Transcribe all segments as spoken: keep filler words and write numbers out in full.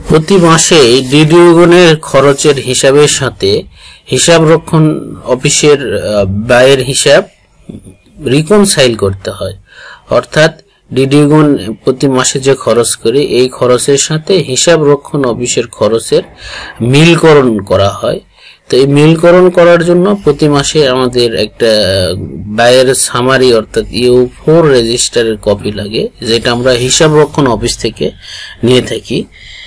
প্রতি মাসে ডিডিওগণের খরচের হিসাবের সাথে হিসাব রক্ষণ অফিসের ব্যয়ের হিসাব রিকনসাইল করতে হয়। অর্থাৎ ডিডিওগণ প্রতি মাসে যে খরচ করে এই খরচের সাথে হিসাব রক্ষণ অফিসের খরচের মিলকরণ করা হয়। তো এই মিলকরণ করার জন্য প্রতি মাসে আমাদের একটা ব্যয়ের সামারি অর্থাৎ ইউ ফোর রেজিস্টারের কপি লাগে, যেটা আমরা হিসাব রক্ষণ অফিস থেকে নিয়ে থাকি।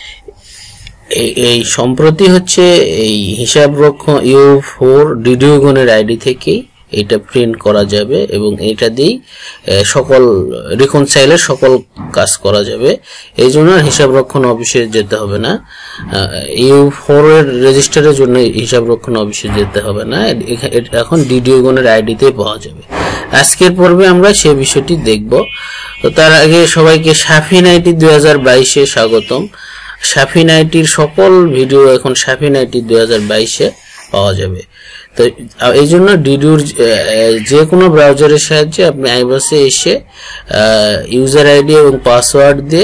এই সম্প্রতি হচ্ছে এই হিসাব রক্ষণ ইউ ফোর ডিডিওগণের আইডি থেকেই এটা প্রিন্ট করা যাবে এবং এটা দিয়েই সকল রিকনসাইলের সকল কাজ করা যাবে। এই জন্য হিসাব রক্ষণ অফিসে যেতে হবে না, ইউ ফোর এর রেজিস্টারের জন্য হিসাব রক্ষণ অফিসে যেতে হবে না, এখন ডিডিওগণের আইডিতে পাওয়া যাবে। আজকের পর্বে আমরা সেই বিষয়টি দেখব। তো তার আগে সবাইকে শাফিন আইটি দুই হাজার বাইশে স্বাগতম। শাফিন আইটির সকল ভিডিও এখন শাফিন আইটি দুই হাজার বাইশে পাওয়া যাবে। তো এই জন্য ডিডিওর যে কোনো ব্রাউজারের সাহায্যে আপনি আইবাসে এসে ইউজার আইডি এবং পাসওয়ার্ড দিয়ে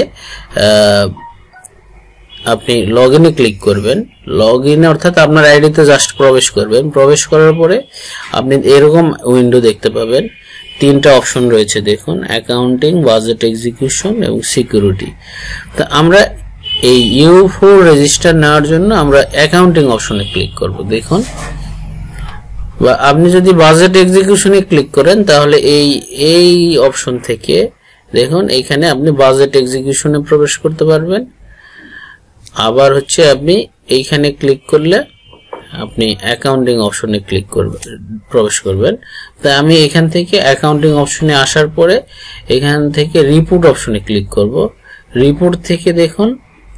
আপনি লগ ইনে ক্লিক করবেন। লগ ইনে অর্থাৎ আপনার আইডিতে জাস্ট প্রবেশ করবেন। প্রবেশ করার পরে আপনি এরকম উইন্ডো দেখতে পাবেন। তিনটা অপশন রয়েছে দেখুন, অ্যাকাউন্টিং, বাজেট এক্সিকিউশন এবং সিকিউরিটি। তো আমরা এই ইউ ফোর রেজিস্টার নেওয়ার জন্য আমরা অ্যাকাউন্টিং অপশনে ক্লিক করব। দেখুন, বা আপনি যদি বাজেট এক্সিকিউশনে ক্লিক করেন তাহলে এই এই অপশন থেকে দেখুন এখানে আপনি বাজেট এক্সিকিউশনে প্রবেশ করতে পারবেন। আবার হচ্ছে আপনি এইখানে ক্লিক করলে আপনি অ্যাকাউন্টিং অপশনে ক্লিক করবেন, প্রবেশ করবেন। তাই আমি এখান থেকে অ্যাকাউন্টিং অপশনে আসার পরে এখান থেকে রিপোর্ট অপশনে ক্লিক করব। রিপোর্ট থেকে দেখুন,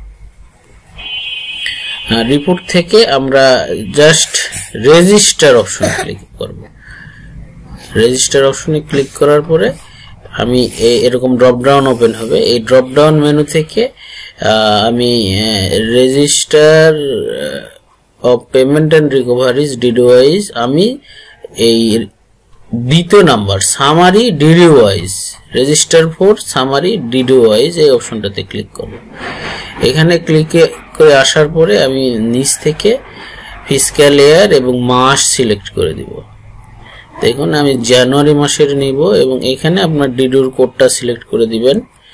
রিপোর্ট থেকে আমরা জাস্ট রেজিস্টার অপশনে ক্লিক করব। রেজিস্টার অপশনে ক্লিক করার পরে আমি এরকম ড্রপ ডাউন ওপেন হবে। এই ড্রপ ডাউন মেনু থেকে আমি register of payment and recoveries DDO wise আমি এই দ্বিতীয় number summary DDO wise register for summary DDO wise এই অপশনটাতে ক্লিক করব। এখানে ক্লিক করে আসার পরে আমি নিচ থেকে ফিসক্যাল ইয়ার এবং মাস সিলেক্ট করে দিব। দেখুন আমি জানুয়ারি মাসের নিব এবং এখানে আপনার ডিডিওর কোডটা সিলেক্ট করে দিবেন।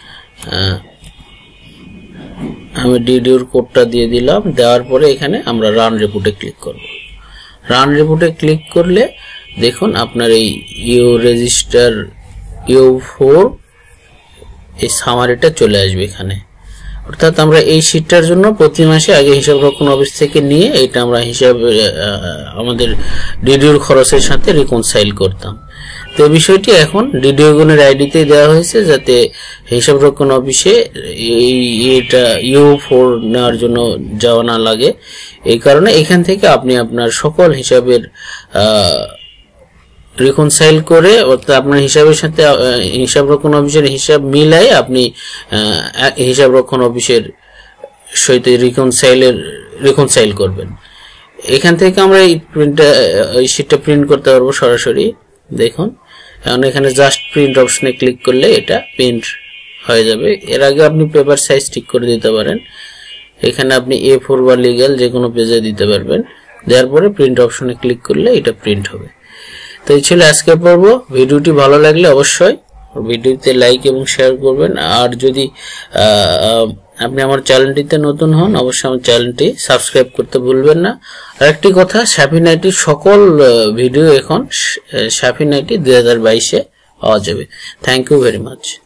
আমি ডিডিওর কোডটা দিয়ে দিলাম। দেওয়ার পরে এখানে আমরা রান রিপোর্টে ক্লিক করব। রান রিপোর্টে ক্লিক করলে দেখুন আপনার এই ইউ রেজিস্টার ইউ ফোর এই সামারিটা চলে আসবে এখানে। অর্থাৎ আমরা এই শীটটার জন্য প্রতি মাসে আগে হিসাব রক্ষণ অফিস থেকে নিয়ে এটা আমরা হিসাব আমাদের ডিডিওর খরচের সাথে রিকনসাইল করতাম। তো এই বিষয়টি এখন ডিডিওগণের আইডিতে দেওয়া হয়েছে যাতে হিসাব রক্ষণ অফিসে এই এটা ইউ ফোর নেওয়ার জন্য যাওয়া না লাগে। এই কারণে এখান থেকে আপনি আপনার সকল হিসাবের রিকনসাইল করে অর্থাৎ আপনার হিসাবের সাথে হিসাব রক্ষণ অফিসের হিসাব মিলাই আপনি হিসাব রক্ষণ অফিসের সহিত রিকনসাইলের রিকনসাইল করবেন। এখান থেকে আমরা এই প্রিন্টটা এই শীটটা প্রিন্ট করতে পারবো সরাসরি। দেখুন এখন এখানে জাস্ট প্রিন্ট অপশনে ক্লিক করলে এটা প্রিন্ট হয়ে যাবে। এর আগে আপনি পেপার সাইজ ঠিক করে দিতে পারেন। এখানে আপনি এ ফোর বা লিগ্যাল যে কোনো পেজে দিতে পারবেন। দেওয়ার পরে প্রিন্ট অপশনে ক্লিক করলে এটা প্রিন্ট হবে। তো এই ছিল আজকের পর্ব। ভিডিওটি ভালো লাগলে অবশ্যই ভিডিওতে লাইক এবং শেয়ার করবেন। আর যদি আপনি আমার চ্যানেলটিতে নতুন হন অবশ্যই আমার চ্যানেলটি সাবস্ক্রাইব করতে ভুলবেন না। আরেকটি কথা, শাফিন আইটির সকল ভিডিও এখন শাফিন আইটি দুই হাজার বাইশে পাওয়া যাবে। Thank you very much.